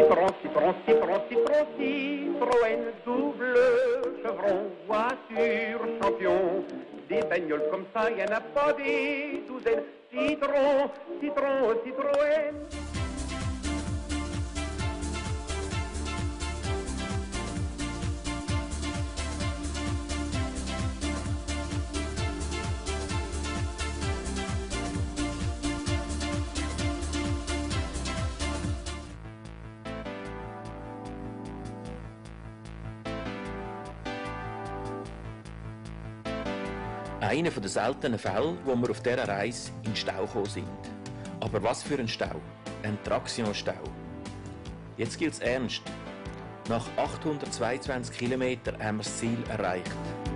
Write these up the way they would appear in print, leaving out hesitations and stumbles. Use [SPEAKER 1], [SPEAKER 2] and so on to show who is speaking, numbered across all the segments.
[SPEAKER 1] Citroën, double chevron, voiture champion. Des bagnoles comme ça, y en a pas des douzaines. Citroën.
[SPEAKER 2] Einer der seltenen Fälle, wo wir auf dieser Reise in den Stau gekommen sind. Aber was für ein Stau? Ein Traction-Stau. Jetzt gilt es ernst. Nach 822 Kilometern haben wir das Ziel erreicht.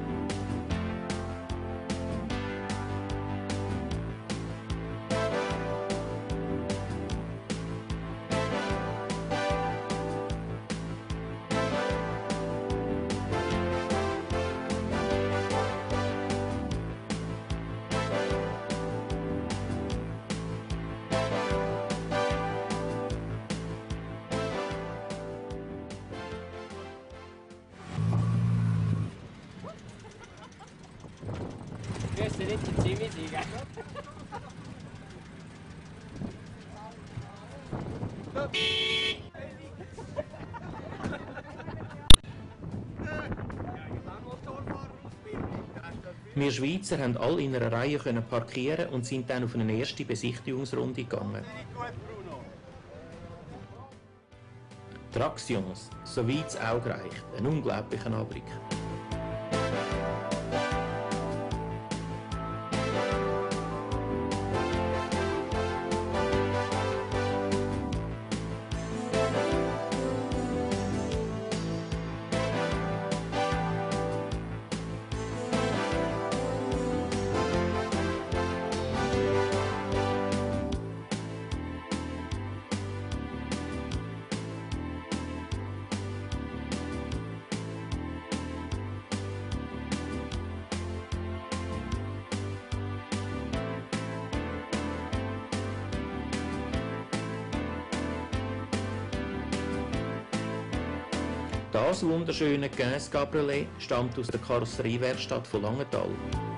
[SPEAKER 3] Gehst du nicht zu Jimmy sagen?
[SPEAKER 2] Wir Schweizer haben alle in einer Reihe parkieren und sind dann auf eine erste Besichtigungsrunde gegangen. Tractions, soweit das Auge reicht, ein unglaublicher Anblick. Das wunderschöne Quinze Cabriolet stammt aus der Karosseriewerkstatt von Langenthal.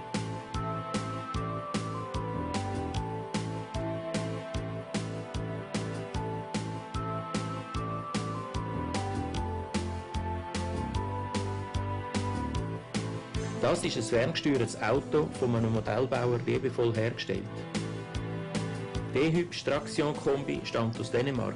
[SPEAKER 2] Das ist ein ferngesteuertes Auto von einem Modellbauer liebevoll hergestellt. Der hübsche Traction-Kombi stammt aus Dänemark.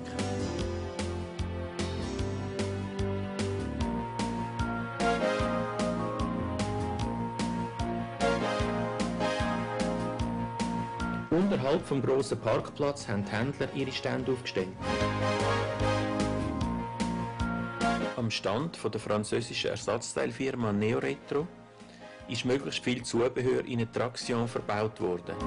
[SPEAKER 2] Unterhalb vom grossen Parkplatz haben die Händler ihre Stände aufgestellt. Am Stand von der französischen Ersatzteilfirma Neoretro ist möglichst viel Zubehör in eine Traction verbaut worden.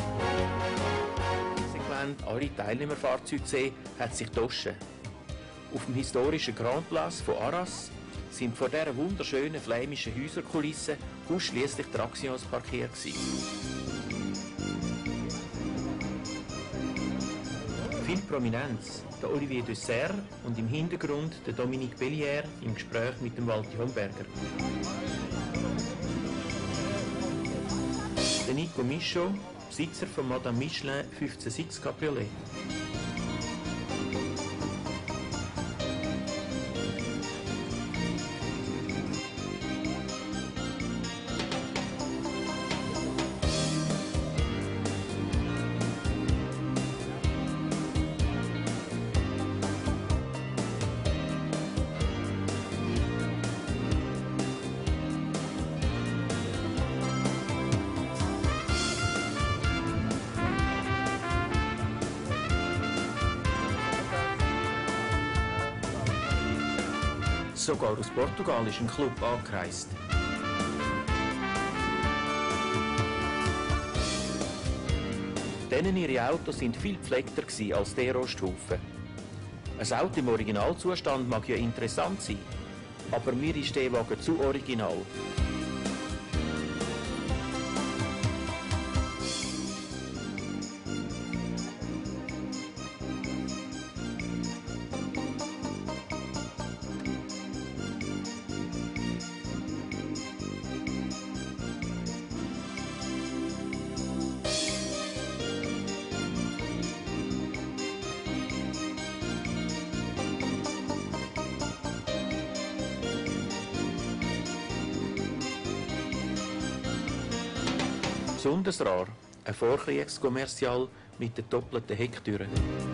[SPEAKER 2] Konsequent alle Teilnehmerfahrzeuge sehen, hat sich Tosche. Auf dem historischen Grand Place von Arras sind vor dieser wunderschönen flämischen Häuserkulisse ausschliesslich Tractions parkiert gewesen. Viel Prominenz, der Olivier Dessert und im Hintergrund der Dominique Bellière im Gespräch mit dem Walti Homberger. Der Nico Michaud, Besitzer von Madame Michelin 1506 Cabriolet. Sogar aus Portugal ist ein Club angereist. Denen ihre Autos sind viel gepflegter als der Rosthaufen. Ein Auto im Originalzustand mag ja interessant sein, aber mir ist der Wagen zu original. Besonders rar ein Vorkriegskommerzial mit den doppelten Hecktüren.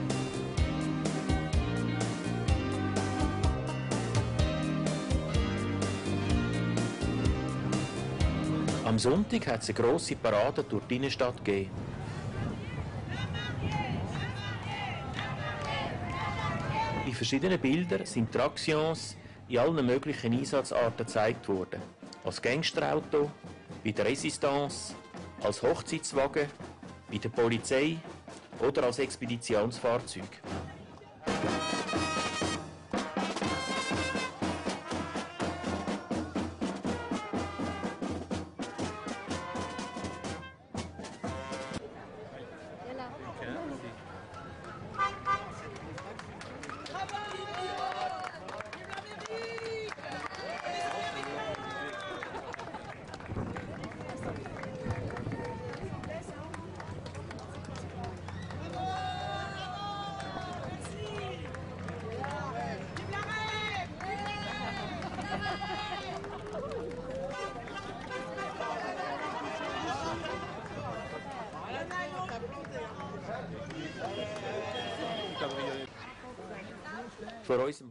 [SPEAKER 2] Am Sonntag hat es eine grosse Parade durch die Innenstadt gegeben. In verschiedenen Bildern sind Traktions in allen möglichen Einsatzarten gezeigt worden. Als Gangsterauto, bei der Resistance, als Hochzeitswagen, bei der Polizei oder als Expeditionsfahrzeug. Vor unserem